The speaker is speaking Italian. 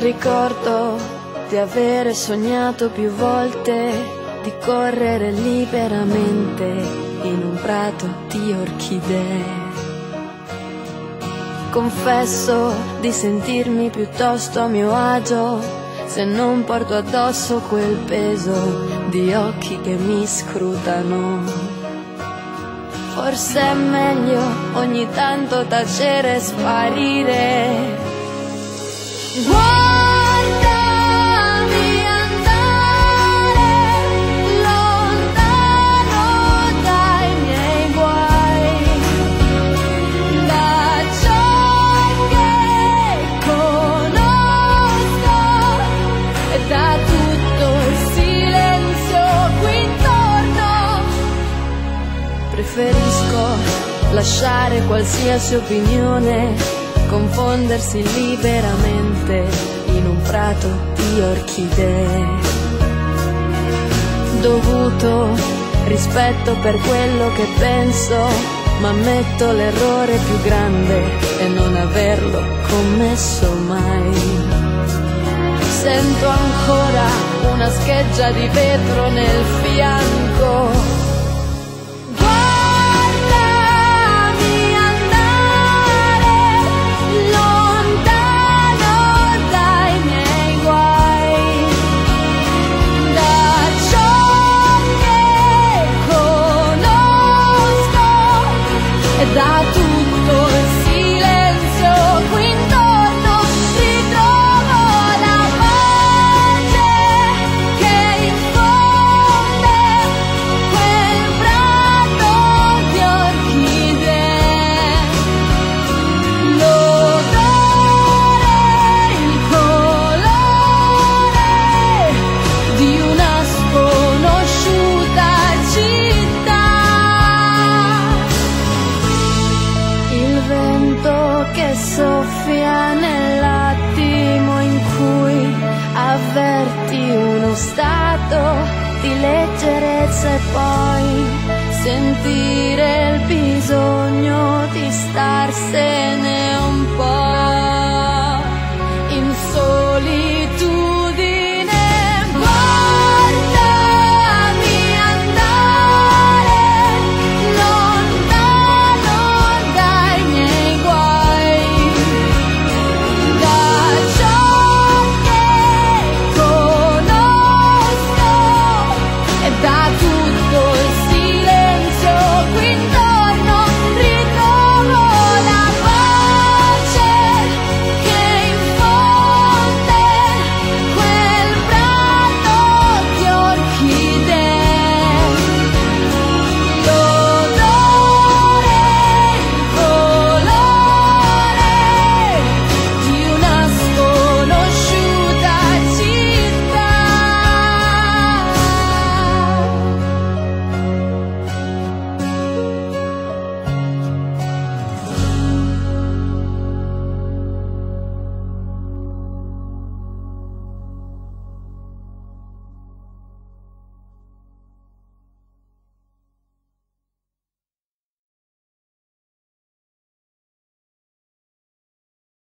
Ricordo di avere sognato più volte di correre liberamente in un prato di orchidee. Confesso di sentirmi piuttosto a mio agio se non porto addosso quel peso di occhi che mi scrutano. Forse è meglio ogni tanto tacere e sparire. Guardami andare lontano dai miei guai, da ciò che conosco e da tutto il silenzio qui intorno. Preferisco lasciare qualsiasi opinione confondersi liberamente in un prato di orchidee. Dovuto rispetto per quello che penso, ma ammetto l'errore più grande e non averlo commesso mai. Sento ancora una scheggia di vetro nel fianco. Da tutto il silenzio qui intorno ritrovo la pace che infonde quel prato di orchidee. L'odore, il colore di una sconosciuta città. Il vento che soffia nell'attimo in cui avverti uno stato di leggerezza e poi sentire il bisogno di starsene un po'.